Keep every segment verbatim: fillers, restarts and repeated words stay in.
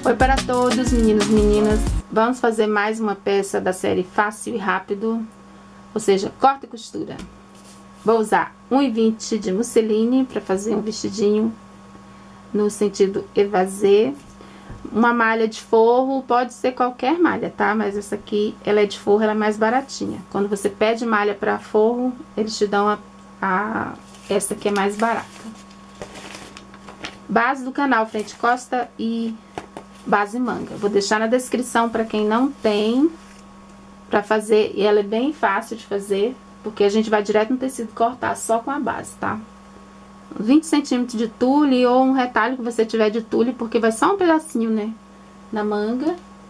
Oi para todos, meninos e meninas. Vamos fazer mais uma peça da série Fácil e Rápido, ou seja, corta e costura. Vou usar um e vinte de musseline para fazer um vestidinho no sentido evasê. Uma malha de forro, pode ser qualquer malha, tá? Mas essa aqui, ela é de forro, ela é mais baratinha. Quando você pede malha para forro, eles te dão a, a essa que é mais barata. Base do canal, frente e costa e base manga. Vou deixar na descrição para quem não tem, para fazer. E ela é bem fácil de fazer, porque a gente vai direto no tecido cortar só com a base, tá? vinte centímetros de tule ou um retalho que você tiver de tule, porque vai só um pedacinho, né, na manga.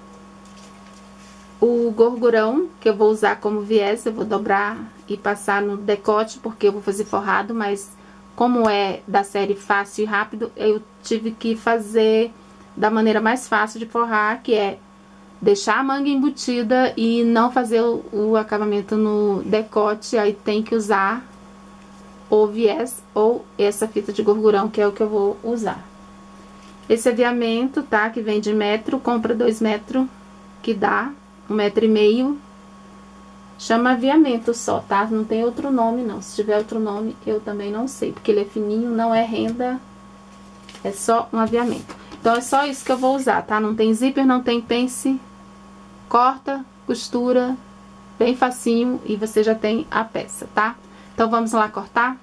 O gorgurão, que eu vou usar como viés, eu vou dobrar e passar no decote, porque eu vou fazer forrado, mas como é da série Fácil e Rápido, eu tive que fazer da maneira mais fácil de forrar, que é deixar a manga embutida e não fazer o, o acabamento no decote. Aí tem que usar ou viés ou essa fita de gorgurão, que é o que eu vou usar. Esse aviamento, tá, que vem de metro, compra dois metros, que dá um metro e meio. Chama aviamento só, tá? Não tem outro nome, não. Se tiver outro nome, eu também não sei, porque ele é fininho, não é renda, é só um aviamento. Então, é só isso que eu vou usar, tá? Não tem zíper, não tem pence. Corta, costura, bem facinho, e você já tem a peça, tá? Então, vamos lá cortar?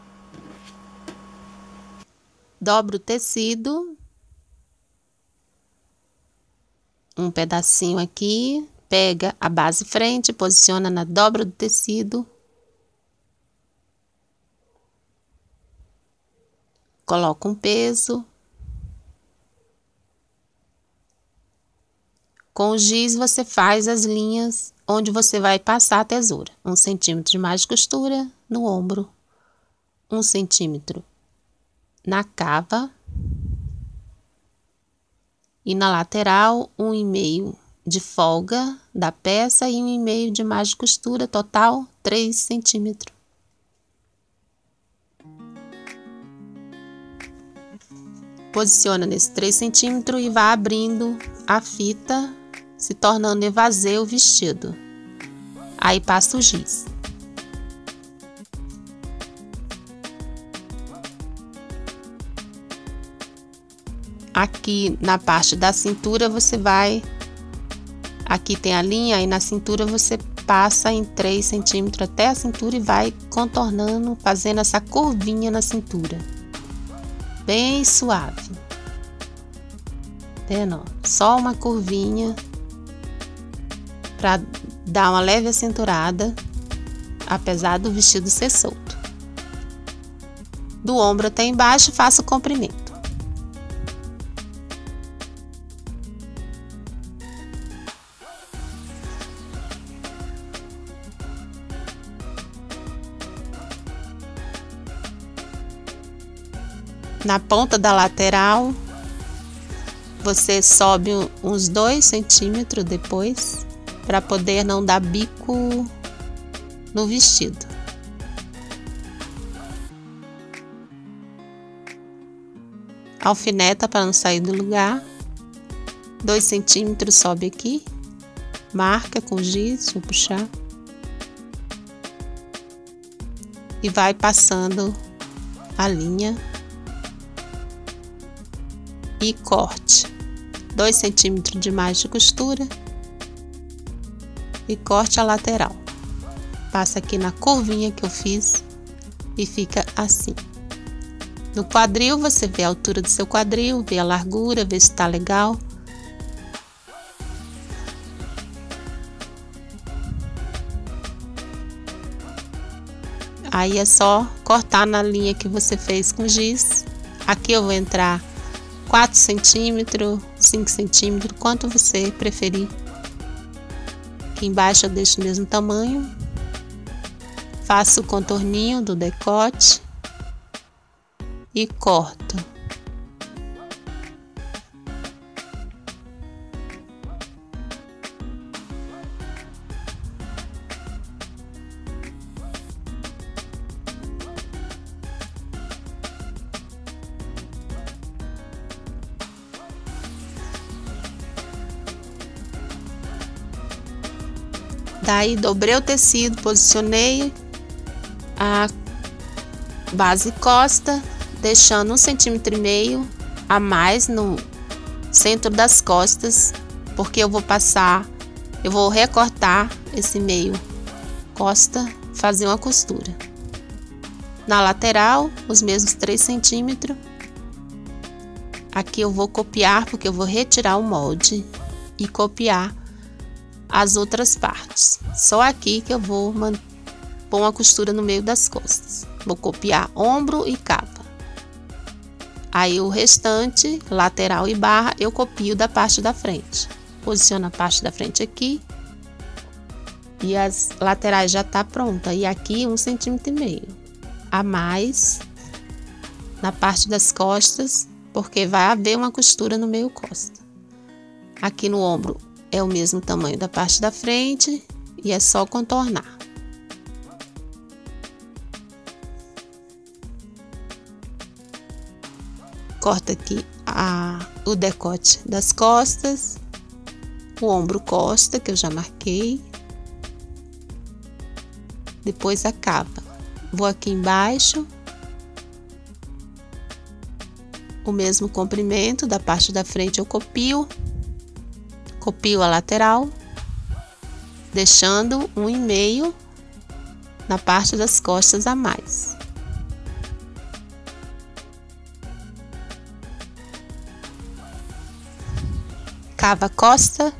Dobra o tecido. Um pedacinho aqui. Pega a base frente, posiciona na dobra do tecido. Coloca um peso. Com o giz, você faz as linhas onde você vai passar a tesoura. Um centímetro de mais de costura no ombro. Um centímetro na cava. E na lateral, um e meio de folga da peça e um e meio de mais de costura, total três centímetros. Posiciona nesse três centímetros e vai abrindo a fita, se tornando evasê o vestido. Aí passa o giz. Aqui na parte da cintura você vai, aqui tem a linha, aí na cintura você passa em três centímetros até a cintura e vai contornando, fazendo essa curvinha na cintura. Bem suave. Vendo? Só uma curvinha para dar uma leve acinturada, apesar do vestido ser solto. Do ombro até embaixo, faço o comprimento. Na ponta da lateral, você sobe uns dois centímetros depois, para poder não dar bico no vestido. Alfineta para não sair do lugar. Dois centímetros sobe aqui, marca com giz, deixa eu puxar. E vai passando a linha. E corte dois centímetros de mais de costura e corte a lateral. Passa aqui na curvinha que eu fiz e fica assim. No quadril você vê a altura do seu quadril, vê a largura, vê se tá legal. Aí é só cortar na linha que você fez com giz. Aqui eu vou entrar quatro centímetros, cinco centímetros, quanto você preferir. Aqui embaixo eu deixo o mesmo tamanho. Faço o contorninho do decote e corto. Daí dobrei o tecido, posicionei a base costa, deixando um centímetro e meio a mais no centro das costas, porque eu vou passar, eu vou recortar esse meio costa, fazer uma costura. Na lateral, os mesmos três centímetros. Aqui eu vou copiar, porque eu vou retirar o molde e copiar as outras partes. Só aqui que eu vou pôr uma costura no meio das costas. Vou copiar ombro e capa. Aí o restante, lateral e barra, eu copio da parte da frente. Posiciono a parte da frente aqui. E as laterais já tá pronta. E aqui um centímetro e meio a mais na parte das costas, porque vai haver uma costura no meio costa. Aqui no ombro é o mesmo tamanho da parte da frente e é só contornar. Corta aqui a, o decote das costas, o ombro costa, que eu já marquei. Depois a capa. Vou aqui embaixo. O mesmo comprimento da parte da frente eu copio. Copio a lateral, deixando um e meio na parte das costas a mais. Cava a costa.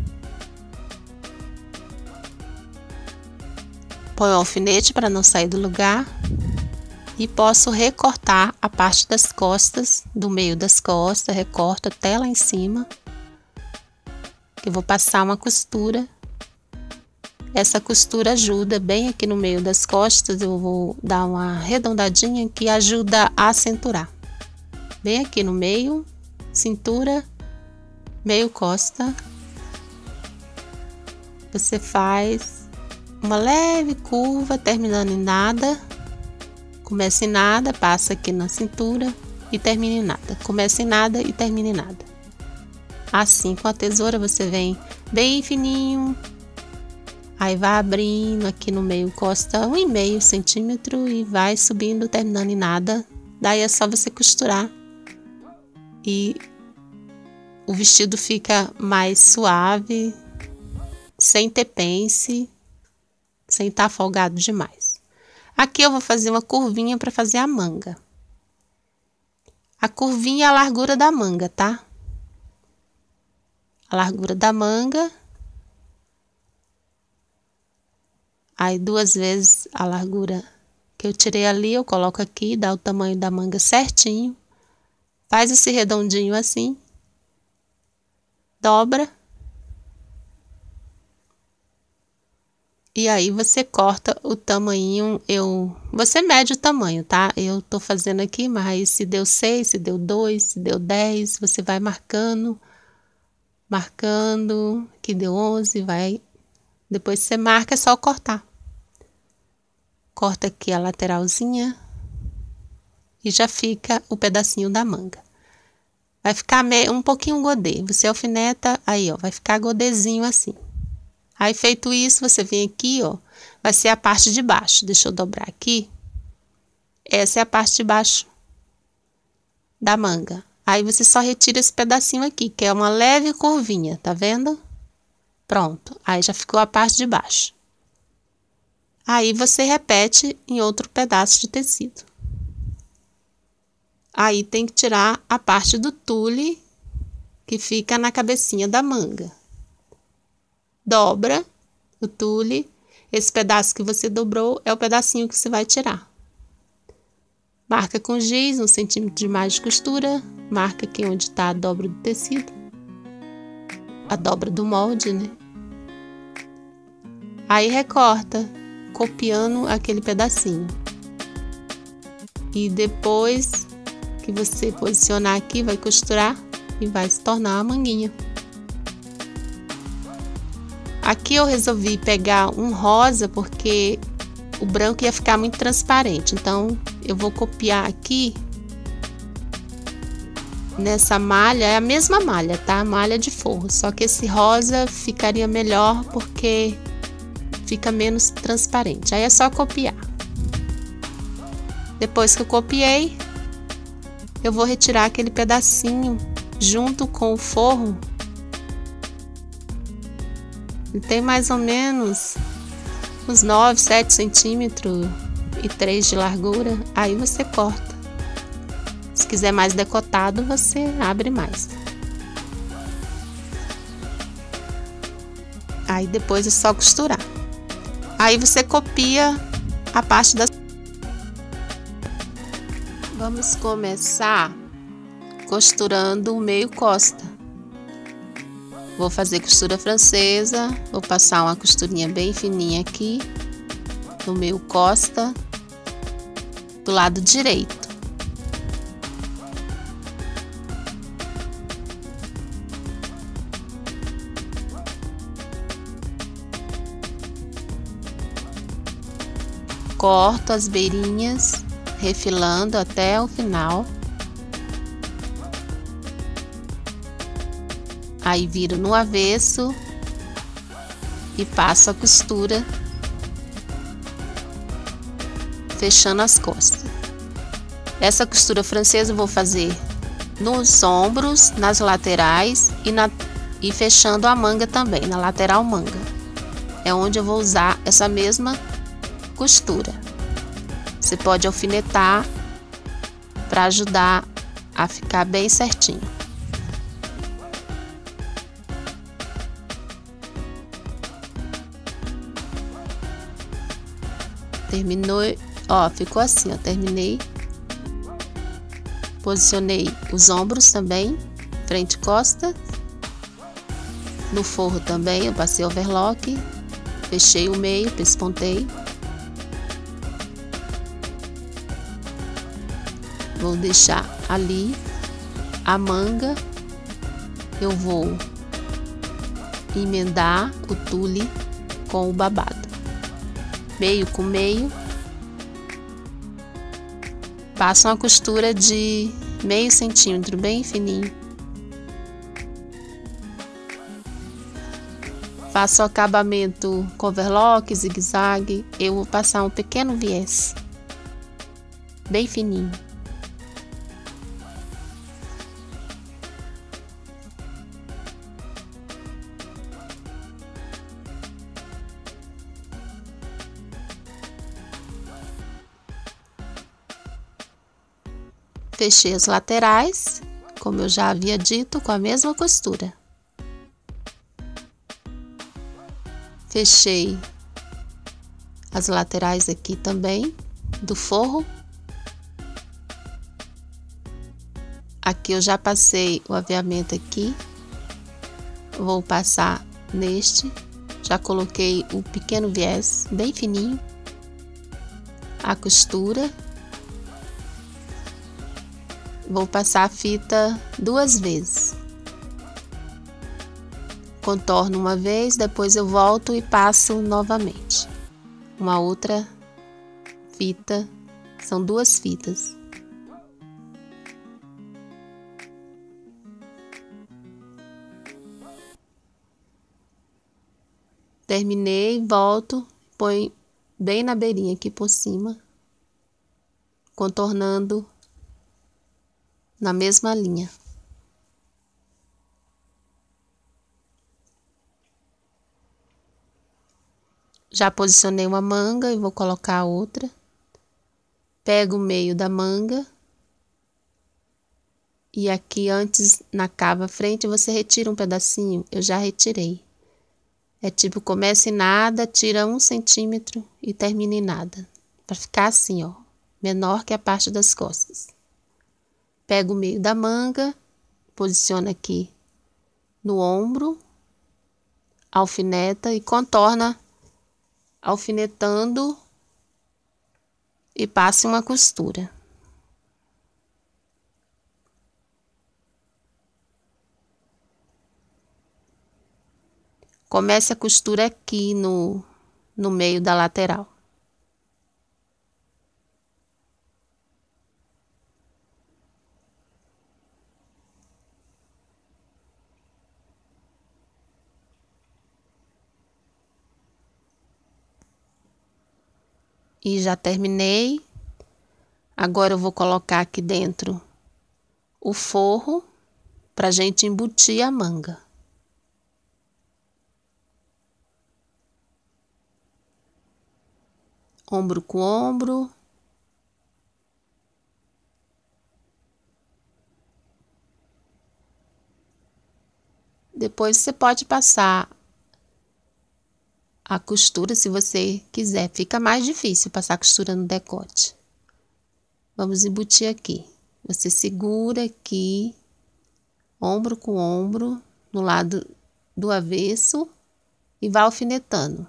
Põe o alfinete para não sair do lugar. E posso recortar a parte das costas, do meio das costas, recorto até lá em cima. Eu vou passar uma costura. Essa costura ajuda bem aqui no meio das costas. Eu vou dar uma arredondadinha que ajuda a cinturar. Bem aqui no meio, cintura, meio costa. Você faz uma leve curva, terminando em nada. Começa em nada, passa aqui na cintura e termina em nada. Começa em nada e termina em nada. Assim, com a tesoura você vem bem fininho. Aí vai abrindo aqui no meio, costa um e meio centímetro e vai subindo, terminando em nada. Daí é só você costurar. E o vestido fica mais suave, sem ter pence, sem estar folgado demais. Aqui eu vou fazer uma curvinha para fazer a manga. A curvinha é a largura da manga, tá? A largura da manga. Aí duas vezes a largura que eu tirei ali, eu coloco aqui, dá o tamanho da manga certinho. Faz esse redondinho assim. Dobra. E aí você corta o tamanho, eu, você mede o tamanho, tá? Eu tô fazendo aqui, mas se deu seis, se deu dois, se deu dez, você vai marcando, marcando, que deu onze, vai. Depois você marca, é só cortar. Corta aqui a lateralzinha e já fica o pedacinho da manga. Vai ficar meio, um pouquinho godê, você alfineta, aí ó, vai ficar godêzinho assim. Aí, feito isso, você vem aqui, ó, vai ser a parte de baixo. Deixa eu dobrar aqui. Essa é a parte de baixo da manga. Aí, você só retira esse pedacinho aqui, que é uma leve curvinha, tá vendo? Pronto. Aí, já ficou a parte de baixo. Aí, você repete em outro pedaço de tecido. Aí, tem que tirar a parte do tule, que fica na cabecinha da manga. Dobra o tule, esse pedaço que você dobrou é o pedacinho que você vai tirar. Marca com giz, um centímetro de mais de costura, marca aqui onde está a dobra do tecido, a dobra do molde, né? Aí recorta, copiando aquele pedacinho. E depois que você posicionar aqui, vai costurar e vai se tornar uma manguinha. Aqui eu resolvi pegar um rosa porque o branco ia ficar muito transparente. Então, eu vou copiar aqui nessa malha. É a mesma malha, tá? Malha de forro. Só que esse rosa ficaria melhor porque fica menos transparente. Aí é só copiar. Depois que eu copiei, eu vou retirar aquele pedacinho junto com o forro. Ele tem mais ou menos uns nove, sete centímetros e três de largura. Aí você corta. Se quiser mais decotado, você abre mais. Aí depois é só costurar. Aí você copia a parte da... Vamos começar costurando o meio costa. Vou fazer costura francesa, vou passar uma costurinha bem fininha aqui no meio costa do lado direito. Corto as beirinhas, refilando até o final. Aí viro no avesso e passo a costura, fechando as costas. Essa costura francesa eu vou fazer nos ombros, nas laterais e, na, e fechando a manga também, na lateral manga. É onde eu vou usar essa mesma costura. Você pode alfinetar para ajudar a ficar bem certinho. Terminou, ó, ficou assim, ó, terminei. Posicionei os ombros também, frente e costa. No forro também eu passei overlock, fechei o meio, pespontei. Vou deixar ali a manga, eu vou emendar o tule com o babado, meio com meio, passo uma costura de meio centímetro bem fininho, faço o acabamento com overlock, zigue-zague, eu vou passar um pequeno viés, bem fininho. Fechei as laterais, como eu já havia dito, com a mesma costura. Fechei as laterais aqui também, do forro. Aqui eu já passei o aviamento aqui. Vou passar neste. Já coloquei o pequeno viés bem fininho. A costura. Vou passar a fita duas vezes. Contorno uma vez, depois eu volto e passo novamente. Uma outra fita, são duas fitas. Terminei, volto, põe bem na beirinha aqui por cima, contornando na mesma linha. Já posicionei uma manga e vou colocar a outra. Pego o meio da manga. E aqui antes, na cava frente, você retira um pedacinho. Eu já retirei. É tipo, começa em nada, tira um centímetro e termina em nada. Pra ficar assim, ó. Menor que a parte das costas. Pego o meio da manga, posiciona aqui no ombro, alfineta e contorna, alfinetando e passe uma costura. Comece a costura aqui no, no meio da lateral. E já terminei. Agora eu vou colocar aqui dentro o forro pra gente embutir a manga. Ombro com ombro. Depois você pode passar a costura se você quiser. Fica mais difícil passar a costura no decote. Vamos embutir aqui. Você segura aqui, ombro com ombro, no lado do avesso e vai alfinetando.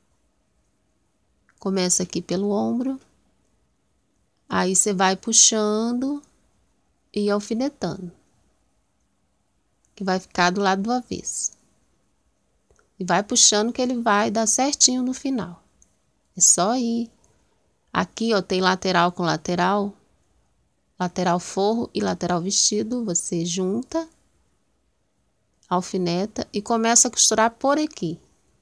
Começa aqui pelo ombro, aí você vai puxando e alfinetando, que vai ficar do lado do avesso. E vai puxando que ele vai dar certinho no final. É só ir. Aqui, ó, tem lateral com lateral, lateral forro e lateral vestido. Você junta, alfineta e começa a costurar por aqui,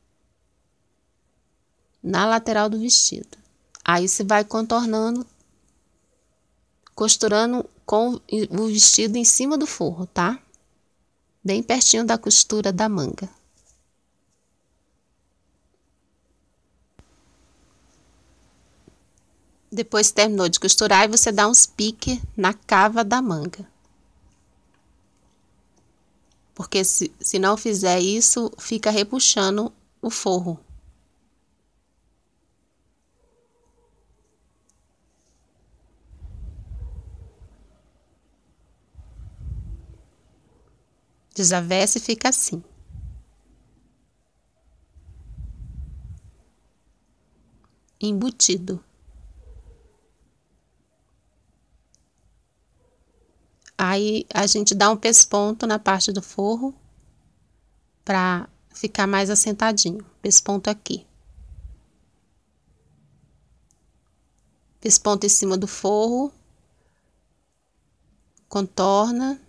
na lateral do vestido. Aí você vai contornando, costurando com o vestido em cima do forro, tá? Bem pertinho da costura da manga. Depois terminou de costurar, e você dá uns piques na cava da manga. Porque se, se não fizer isso, fica repuxando o forro. Desavessa e fica assim. Embutido. Aí a gente dá um pesponto na parte do forro para ficar mais assentadinho. Pesponto aqui. Pesponto em cima do forro. Contorna.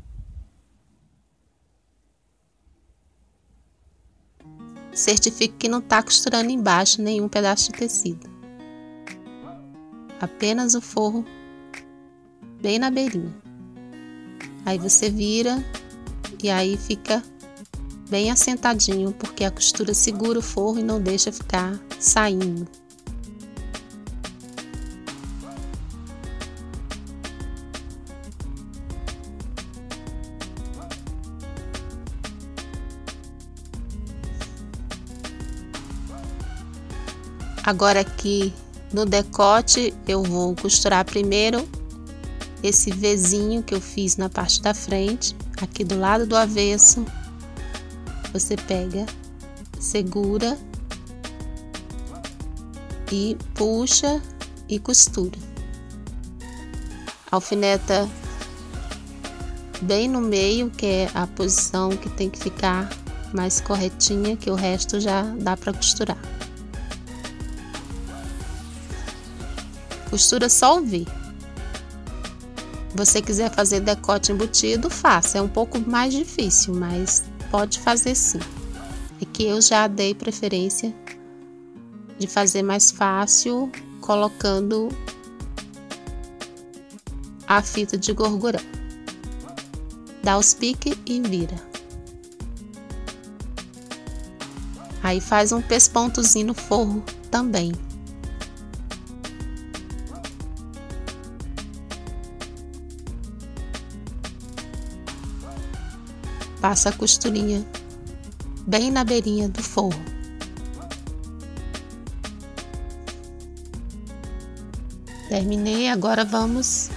Certifique que não tá costurando embaixo nenhum pedaço de tecido. Apenas o forro bem na beirinha. Aí você vira e aí fica bem assentadinho, porque a costura segura o forro e não deixa ficar saindo. Agora aqui no decote eu vou costurar primeiro esse Vzinho que eu fiz na parte da frente. Aqui do lado do avesso você pega, segura e puxa e costura. Alfineta bem no meio, que é a posição que tem que ficar mais corretinha, que o resto já dá para costurar. Costura só o V. Você quiser fazer decote embutido, faça. É um pouco mais difícil, mas pode fazer sim. É que eu já dei preferência de fazer mais fácil colocando a fita de gorgurão. Dá os piques e vira. Aí faz um pespontozinho no forro também. Passa a costurinha bem na beirinha do forro. Terminei, agora vamos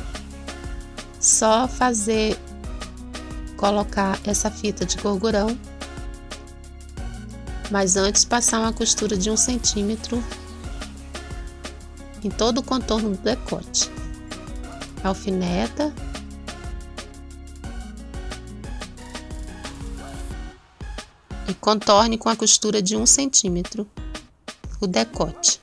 só fazer, colocar essa fita de gorgurão, mas antes passar uma costura de um centímetro em todo o contorno do decote. Alfineta. E contorne com a costura de um centímetro o decote.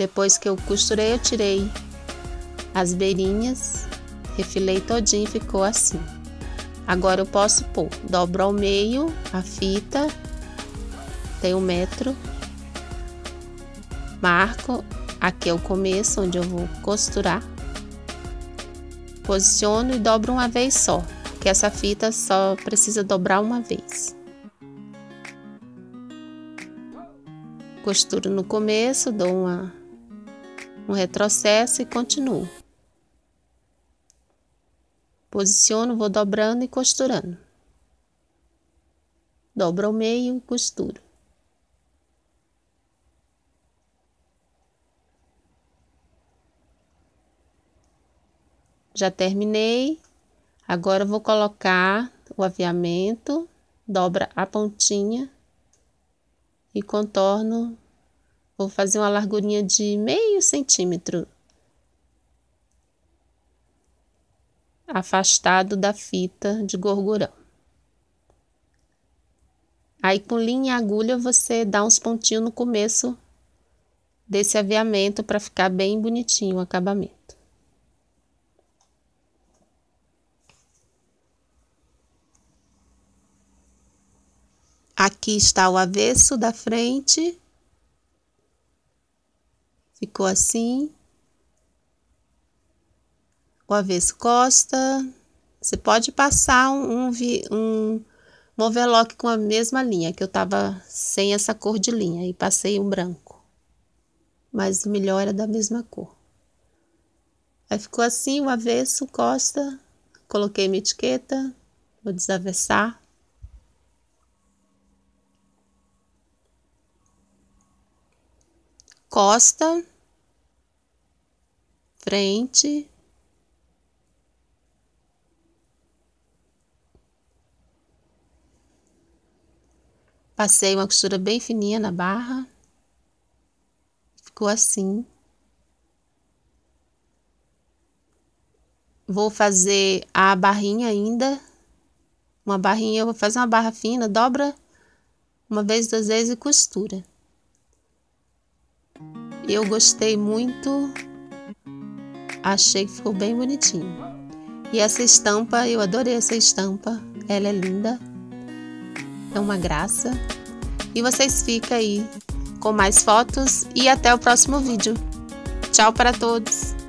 Depois que eu costurei, eu tirei as beirinhas, refilei todinho e ficou assim. Agora eu posso pôr, dobro ao meio a fita, tem um metro, marco, aqui é o começo onde eu vou costurar, posiciono e dobro uma vez só, que essa fita só precisa dobrar uma vez. Costuro no começo, dou uma, um retrocesso e continuo. Posiciono, vou dobrando e costurando. Dobro ao meio e costuro. Já terminei. Agora eu vou colocar o aviamento, dobra a pontinha e contorno. Vou fazer uma largurinha de meio centímetro, afastado da fita de gorgurão. Aí com linha e agulha você dá uns pontinhos no começo desse aviamento para ficar bem bonitinho o acabamento. Aqui está o avesso da frente. Ficou assim. O avesso costa. Você pode passar um, um, um, um overlock com a mesma linha, que eu tava sem essa cor de linha, e passei um branco. Mas o melhor é da mesma cor. Aí ficou assim, o avesso, costa. Coloquei minha etiqueta. Vou desavessar. Costa, frente, passei uma costura bem fininha na barra, ficou assim. Vou fazer a barrinha ainda, uma barrinha, eu vou fazer uma barra fina, dobra uma vez, duas vezes e costura. Eu gostei muito, achei que ficou bem bonitinho. E essa estampa, eu adorei essa estampa, ela é linda, é uma graça. E vocês ficam aí com mais fotos e até o próximo vídeo. Tchau para todos!